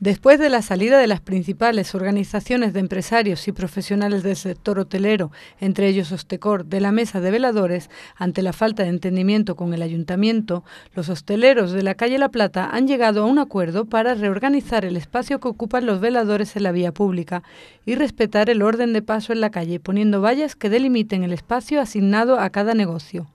Después de la salida de las principales organizaciones de empresarios y profesionales del sector hotelero, entre ellos Hostecor, de la mesa de veladores, ante la falta de entendimiento con el ayuntamiento, los hosteleros de la calle La Plata han llegado a un acuerdo para reorganizar el espacio que ocupan los veladores en la vía pública y respetar el orden de paso en la calle, poniendo vallas que delimiten el espacio asignado a cada negocio.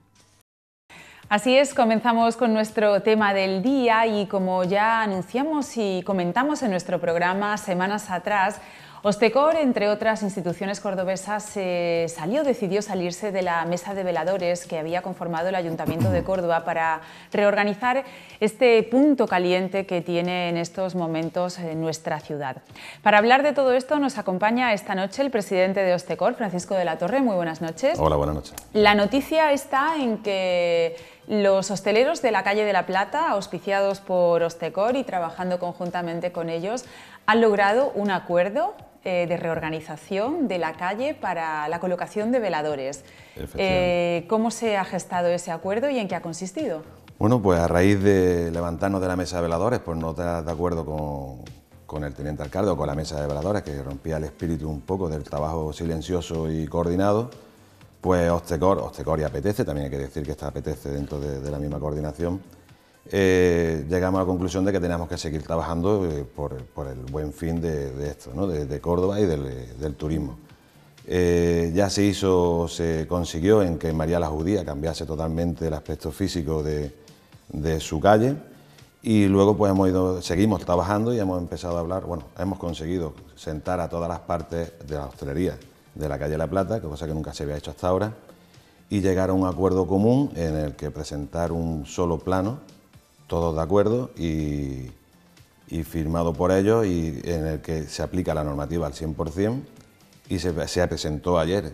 Así es, comenzamos con nuestro tema del día y como ya anunciamos y comentamos en nuestro programa semanas atrás, Hostecor, entre otras instituciones cordobesas, decidió salirse de la mesa de veladores que había conformado el Ayuntamiento de Córdoba para reorganizar este punto caliente que tiene en estos momentos en nuestra ciudad. Para hablar de todo esto nos acompaña esta noche el presidente de Hostecor, Francisco de la Torre. Muy buenas noches. Hola, buenas noches. La noticia está en que los hosteleros de la calle de La Plata, auspiciados por Hostecor y trabajando conjuntamente con ellos, han logrado un acuerdo de reorganización de la calle para la colocación de veladores. ¿Cómo se ha gestado ese acuerdo y en qué ha consistido? Bueno, pues a raíz de levantarnos de la mesa de veladores, pues no estar de acuerdo con el teniente alcalde o con la mesa de veladores, que rompía el espíritu un poco del trabajo silencioso y coordinado, pues Hostecor y Apetece, también hay que decir que está Apetece dentro de la misma coordinación, llegamos a la conclusión de que teníamos que seguir trabajando por el buen fin de esto, ¿no? de Córdoba y del turismo. Ya se consiguió en que María la Judía cambiase totalmente el aspecto físico de su calle y luego pues seguimos trabajando y hemos empezado a hablar, bueno, hemos conseguido sentar a todas las partes de la hostelería de la calle La Plata, cosa que nunca se había hecho hasta ahora, y llegar a un acuerdo común en el que presentar un solo plano, todos de acuerdo y firmado por ellos, y en el que se aplica la normativa al 100% y se presentó ayer,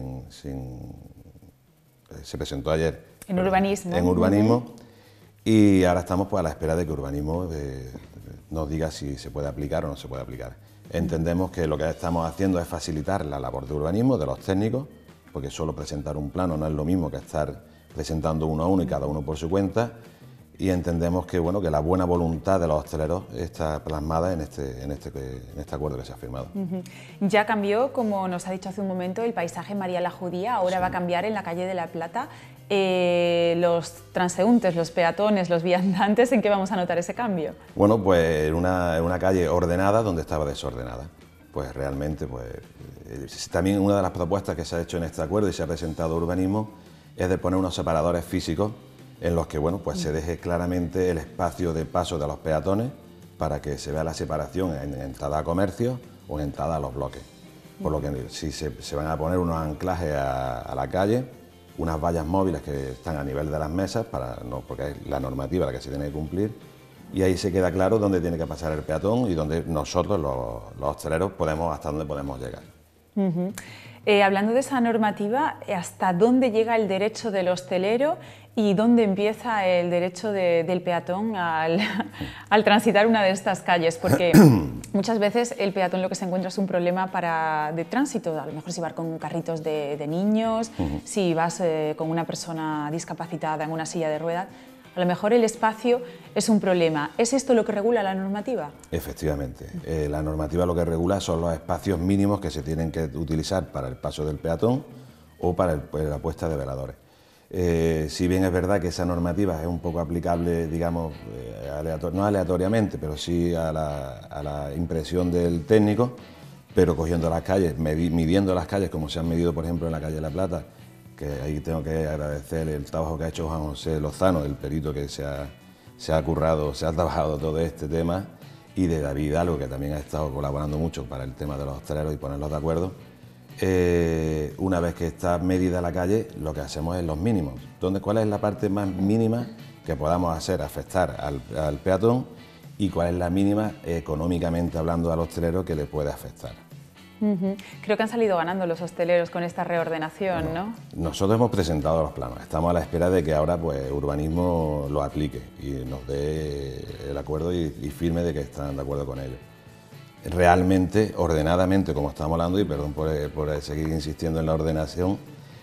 se presentó ayer en urbanismo. En urbanismo y ahora estamos pues a la espera de que urbanismo nos diga si se puede aplicar o no se puede aplicar. Entendemos que lo que estamos haciendo es facilitar la labor de urbanismo de los técnicos, porque solo presentar un plano no es lo mismo que estar presentando uno a uno y cada uno por su cuenta. Y entendemos que, bueno, que la buena voluntad de los hosteleros está plasmada en este acuerdo que se ha firmado. Ya cambió, como nos ha dicho hace un momento, el paisaje María la Judía, ahora va a cambiar en la calle de La Plata. Los transeúntes, los peatones, los viandantes, ¿en qué vamos a notar ese cambio? Bueno, pues en una calle ordenada donde estaba desordenada. Pues realmente, también una de las propuestas que se ha hecho en este acuerdo y se ha presentado a urbanismo es de poner unos separadores físicos en los que pues se deje claramente el espacio de paso de los peatones para que se vea la separación en entrada a comercio o en entrada a los bloques. Por lo que si se van a poner unos anclajes a la calle, unas vallas móviles que están a nivel de las mesas, porque es la normativa la que se tiene que cumplir, y ahí se queda claro dónde tiene que pasar el peatón y dónde nosotros, los hosteleros, hasta dónde podemos llegar. Hablando de esa normativa, ¿hasta dónde llega el derecho del hostelero y dónde empieza el derecho del peatón al transitar una de estas calles? Porque muchas veces el peatón lo que se encuentra es un problema de tránsito, a lo mejor si vas con carritos de niños, si vas con una persona discapacitada en una silla de ruedas. A lo mejor el espacio es un problema. ¿Es esto lo que regula la normativa? Efectivamente. La normativa lo que regula son los espacios mínimos que se tienen que utilizar para el paso del peatón o para la puesta de veladores. Si bien es verdad que esa normativa es un poco aplicable, digamos, no aleatoriamente, pero sí a la impresión del técnico, pero cogiendo las calles, midiendo las calles como se han medido, por ejemplo, en la calle de La Plata, que ahí tengo que agradecer el trabajo que ha hecho Juan José Lozano, el perito que se ha trabajado todo este tema, y de David Hidalgo, que también ha estado colaborando mucho para el tema de los hosteleros y ponerlos de acuerdo. Una vez que está medida la calle, lo que hacemos es los mínimos. ¿Cuál es la parte más mínima que podamos hacer afectar al peatón y cuál es la mínima, económicamente hablando, al hostelero que le puede afectar? Creo que han salido ganando los hosteleros con esta reordenación, ¿no? Nosotros hemos presentado los planos, estamos a la espera de que ahora pues urbanismo lo aplique y nos dé el acuerdo y firme de que están de acuerdo con ello. Realmente, ordenadamente, como estamos hablando, y perdón por seguir insistiendo en la ordenación,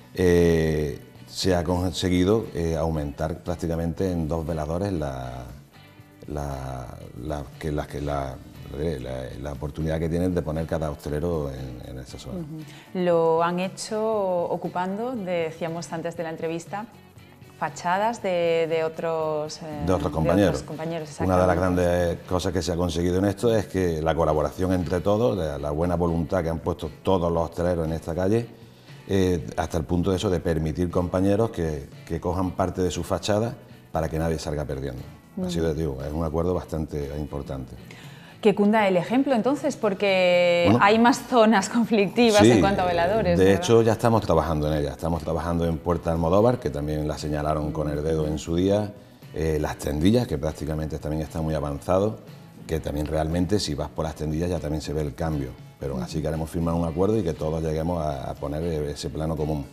se ha conseguido aumentar prácticamente en 2 veladores la oportunidad que tienen de poner cada hostelero en esa zona. Lo han hecho ocupando, decíamos antes de la entrevista, fachadas de otros compañeros. Una de las exactamente. grandes cosas que se ha conseguido en esto es que la colaboración entre todos, la buena voluntad que han puesto todos los hosteleros en esta calle, hasta el punto de eso de permitir compañeros que cojan parte de su fachada para que nadie salga perdiendo. Así de digo, es un acuerdo bastante importante. Que cunda el ejemplo entonces, porque bueno, hay más zonas conflictivas sí, en cuanto a veladores. De ¿verdad? hecho, ya estamos trabajando en ellas. Estamos trabajando en Puerta Almodóvar, que también la señalaron con el dedo en su día. Las Tendillas, que prácticamente también está muy avanzado, que también realmente si vas por las Tendillas ya también se ve el cambio. Pero así queremos firmar un acuerdo y que todos lleguemos a poner ese plano común.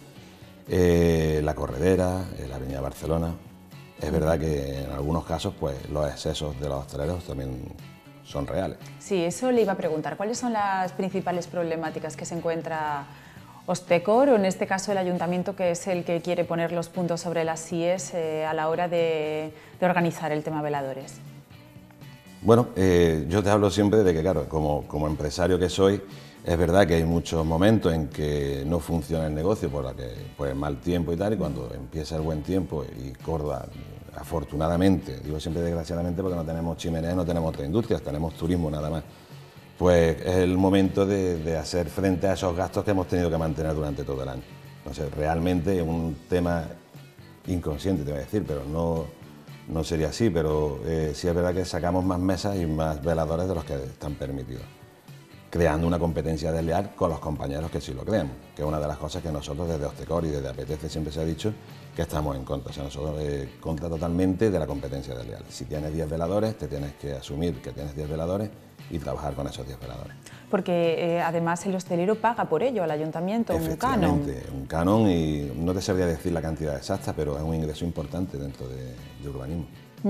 La Corredera, la Avenida Barcelona. Es verdad que en algunos casos pues los excesos de los hosteleros también son reales. Sí, eso le iba a preguntar. ¿Cuáles son las principales problemáticas que se encuentra Hostecor, o en este caso el Ayuntamiento, que es el que quiere poner los puntos sobre las IES a la hora de organizar el tema veladores? Bueno, yo te hablo siempre de que, claro, como empresario que soy, es verdad que hay muchos momentos en que no funciona el negocio por el mal tiempo y tal, y cuando empieza el buen tiempo y Córdoba, afortunadamente, digo siempre desgraciadamente porque no tenemos chimeneas, no tenemos otras industrias, tenemos turismo nada más, pues es el momento de hacer frente a esos gastos que hemos tenido que mantener durante todo el año. Entonces, realmente es un tema inconsciente, te voy a decir, pero no sería así, pero sí es verdad que sacamos más mesas y más veladores de los que están permitidos, creando una competencia desleal con los compañeros que sí lo creemos, que es una de las cosas que nosotros desde Hostecor y desde Apetece siempre se ha dicho que estamos en contra. O sea, nosotros contra totalmente de la competencia desleal. Si tienes 10 veladores, te tienes que asumir que tienes 10 veladores y trabajar con esos 10 veladores. Porque además el hostelero paga por ello al Ayuntamiento un canon. Efectivamente, un canon, y no te sabría decir la cantidad exacta, pero es un ingreso importante dentro de urbanismo.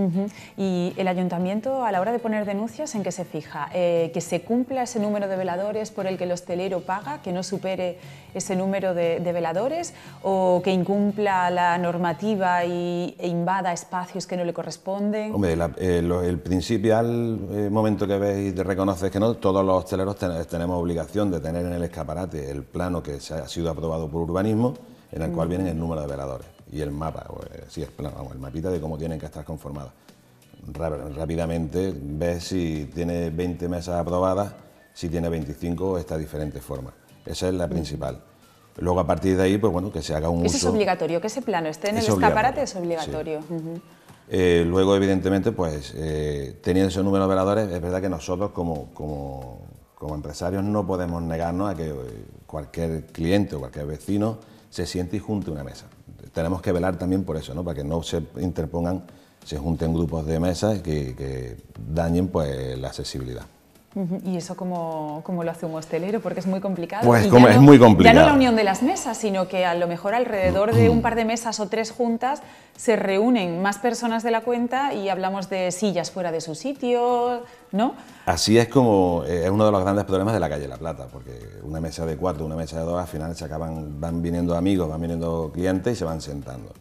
Y el Ayuntamiento, a la hora de poner denuncias, ¿en qué se fija? ¿Que se cumpla ese número de veladores por el que el hostelero paga, que no supere ese número de veladores, o que incumpla la normativa e invada espacios que no le corresponden? Hombre, el principal momento que ves y te reconoces que no, todos los hosteleros tenemos obligación de tener en el escaparate el plano que ha sido aprobado por urbanismo, en el cual viene el número de veladores y el mapa, sí, el mapita de cómo tienen que estar conformadas. Rápidamente ves si tiene 20 mesas aprobadas, si tiene 25 está de diferente forma. Esa es la principal. Luego, a partir de ahí, pues bueno, que se haga un uso... Eso es obligatorio, que ese plano esté en el escaparate es obligatorio. Sí. Luego, evidentemente, pues teniendo ese número de veladores, es verdad que nosotros como empresarios no podemos negarnos a que cualquier cliente o cualquier vecino se siente y junte una mesa. Tenemos que velar también por eso, ¿no? Para que no se interpongan, se junten grupos de mesas que dañen pues la accesibilidad. ¿Y eso cómo lo hace un hostelero? Porque es muy complicado. Pues es muy complicado. Ya no la unión de las mesas, sino que a lo mejor alrededor de un par de mesas o 3 juntas se reúnen más personas de la cuenta y hablamos de sillas fuera de su sitio, ¿no? Así es como es uno de los grandes problemas de la calle La Plata, porque una mesa de 4, una mesa de 2, al final van viniendo amigos, van viniendo clientes y se van sentando.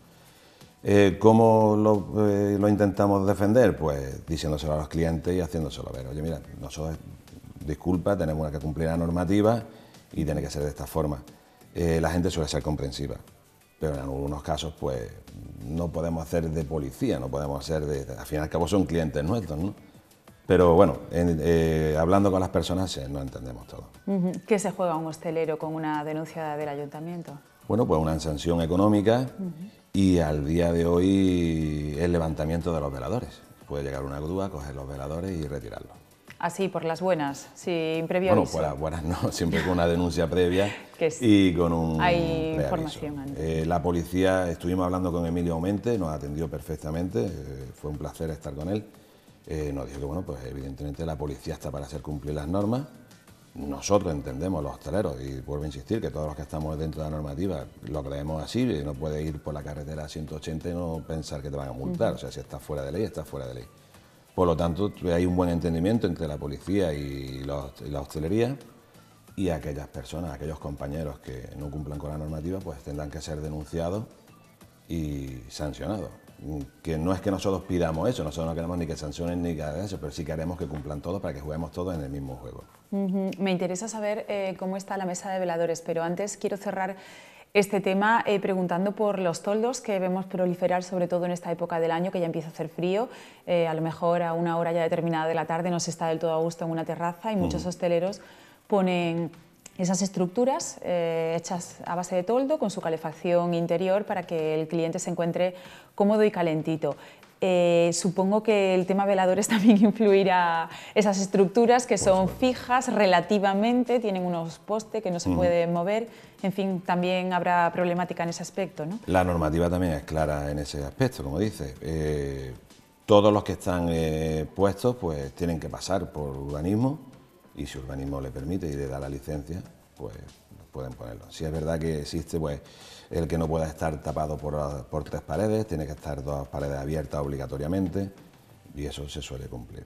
¿Cómo lo intentamos defender? Pues diciéndoselo a los clientes y haciéndoselo ver. Oye, mira, nosotros, disculpa, tenemos que cumplir la normativa y tiene que ser de esta forma. La gente suele ser comprensiva, pero en algunos casos pues no podemos hacer de policía, no podemos hacer de... Al fin y al cabo son clientes nuestros, ¿no? Pero bueno, hablando con las personas no entendemos todo. ¿Qué se juega un hostelero con una denuncia del Ayuntamiento? Bueno, pues una sanción económica y al día de hoy el levantamiento de los veladores. Puede llegar una grúa, coger los veladores y retirarlos. Así, por las buenas, sin previo aviso. Bueno, por las buenas no, siempre con una denuncia previa sí. Y con un Hay preaviso. información antes. La policía, estuvimos hablando con Emilio Aumente, nos atendió perfectamente, fue un placer estar con él. Nos dijo que, bueno, pues evidentemente la policía está para hacer cumplir las normas. Nosotros entendemos, los hosteleros, y vuelvo a insistir, que todos los que estamos dentro de la normativa lo creemos así, no puedes ir por la carretera a 180 y no pensar que te van a multar, o sea, si estás fuera de ley, estás fuera de ley. Por lo tanto, hay un buen entendimiento entre la policía y la hostelería, y aquellas personas, aquellos compañeros que no cumplan con la normativa, pues tendrán que ser denunciados y sancionados. que no es que nosotros pidamos eso, nosotros no queremos ni que sancionen ni que hagan eso, pero sí queremos que cumplan todos para que juguemos todos en el mismo juego. Me interesa saber cómo está la mesa de veladores, pero antes quiero cerrar este tema preguntando por los toldos que vemos proliferar, sobre todo en esta época del año que ya empieza a hacer frío. A lo mejor a una hora ya determinada de la tarde no se está del todo a gusto en una terraza y muchos hosteleros ponen esas estructuras hechas a base de toldo con su calefacción interior para que el cliente se encuentre cómodo y calentito. Supongo que el tema veladores también influirá, esas estructuras que son fijas relativamente, tienen unos postes que no se pueden mover, en fin, también habrá problemática en ese aspecto, ¿no? La normativa también es clara en ese aspecto, como dice. Todos los que están puestos pues tienen que pasar por urbanismo y si urbanismo le permite y le da la licencia, pues pueden ponerlo. Si es verdad que existe pues el que no pueda estar tapado por 3 paredes, tiene que estar 2 paredes abiertas obligatoriamente y eso se suele cumplir.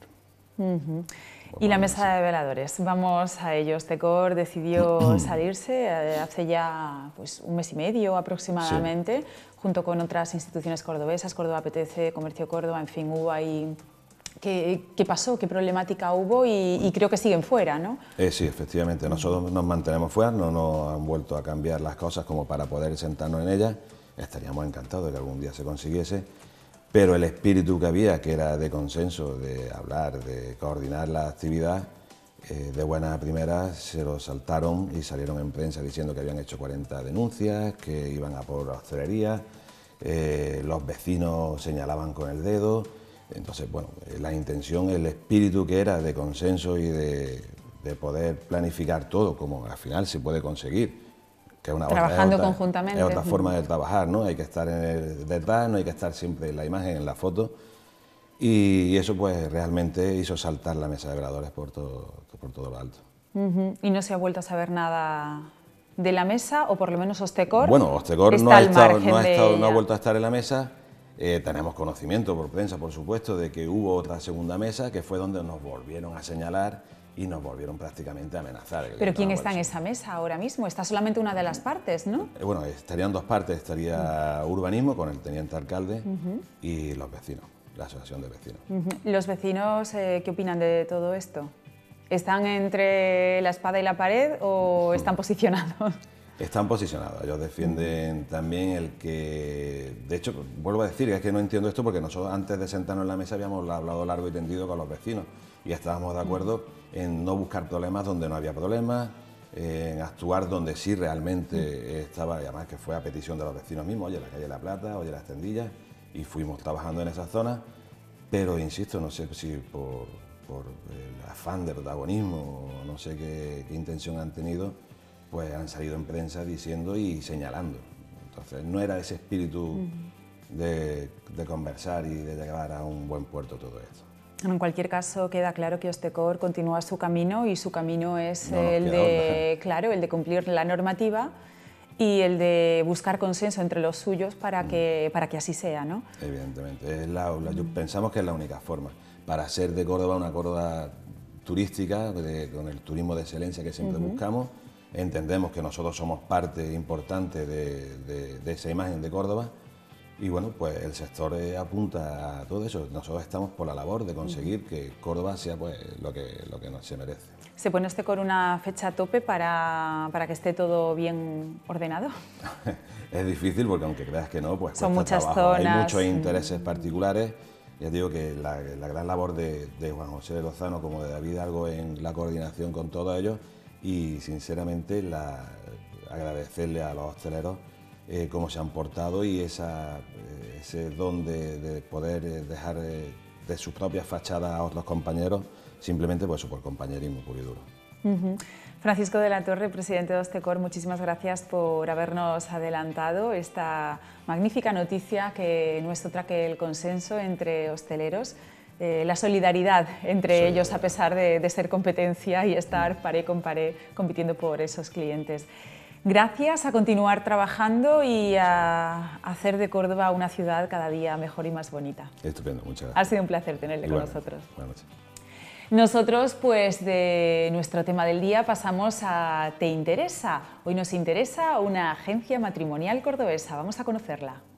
Y la mesa de veladores, vamos a ello. Ostecor decidió salirse hace ya pues, 1 mes y medio aproximadamente, junto con otras instituciones cordobesas, Córdoba Apetece, Comercio Córdoba, en fin, hubo ahí... ¿Qué pasó? ¿Qué problemática hubo? Y creo que siguen fuera, ¿no? Sí, efectivamente, nosotros nos mantenemos fuera, no nos han vuelto a cambiar las cosas como para poder sentarnos en ellas. Estaríamos encantados de que algún día se consiguiese, pero el espíritu que había, que era de consenso, de hablar, de coordinar la actividad, de buena primera se lo saltaron y salieron en prensa diciendo que habían hecho 40 denuncias, que iban a por hostelería, los vecinos señalaban con el dedo. Entonces, bueno, la intención, el espíritu que era de consenso y de poder planificar todo, como al final se puede conseguir, que es trabajando conjuntamente. Es otra forma de trabajar, ¿no? Hay que estar detrás, no hay que estar siempre en la imagen, en la foto, y eso pues realmente hizo saltar la mesa de veladores por todo lo alto. ¿Y no se ha vuelto a saber nada de la mesa, o por lo menos Ostecor? Bueno, Ostecor no ha vuelto a estar en la mesa. Tenemos conocimiento por prensa, por supuesto, de que hubo otra segunda mesa, que fue donde nos volvieron a señalar y nos volvieron prácticamente a amenazar. ¿Pero quién está en esa mesa ahora mismo? Está solamente una de las partes, ¿no? Bueno, estarían 2 partes, estaría urbanismo con el teniente alcalde y los vecinos, la asociación de vecinos. ¿Los vecinos qué opinan de todo esto? ¿Están entre la espada y la pared o están posicionados? Están posicionados, ellos defienden también el que... De hecho, vuelvo a decir, es que no entiendo esto porque nosotros antes de sentarnos en la mesa habíamos hablado largo y tendido con los vecinos y estábamos de acuerdo en no buscar problemas donde no había problemas, en actuar donde sí realmente estaba, y además que fue a petición de los vecinos mismos, oye, la calle La Plata, oye, Las Tendillas, y fuimos trabajando en esa zona, pero insisto, no sé si por el afán de protagonismo, no sé qué intención han tenido, pues han salido en prensa diciendo y señalando. Entonces no era ese espíritu de conversar y de llegar a un buen puerto todo esto. En cualquier caso, queda claro que Ostecor continúa su camino y su camino es el de cumplir la normativa y el de buscar consenso entre los suyos para que así sea, ¿no? Evidentemente, pensamos que es la única forma para hacer de Córdoba una Córdoba turística, con el turismo de excelencia que siempre buscamos. Entendemos que nosotros somos parte importante de esa imagen de Córdoba y bueno, pues el sector apunta a todo eso. Nosotros estamos por la labor de conseguir que Córdoba sea pues lo que se merece. ¿Se pone Ostecor una fecha a tope para que esté todo bien ordenado? Es difícil porque aunque creas que no, pues son muchas trabajo. zonas. Hay muchos intereses particulares. Ya digo que la gran labor de Juan José Lozano como de David Algo en la coordinación con todos ellos y sinceramente agradecerle a los hosteleros cómo se han portado y ese don de poder dejar de sus propias fachadas a otros compañeros, simplemente por compañerismo puro y duro. Francisco de la Torre, presidente de Ostecor, muchísimas gracias por habernos adelantado esta magnífica noticia que no es otra que el consenso entre hosteleros, la solidaridad entre ellos a pesar de ser competencia y estar pared con pared compitiendo por esos clientes. Gracias, a continuar trabajando y a hacer de Córdoba una ciudad cada día mejor y más bonita. Estupendo, muchas gracias. Ha sido un placer tenerle con nosotros. Buenas noches. Nosotros, pues, de nuestro tema del día pasamos a ¿Te interesa? Hoy nos interesa una agencia matrimonial cordobesa. Vamos a conocerla.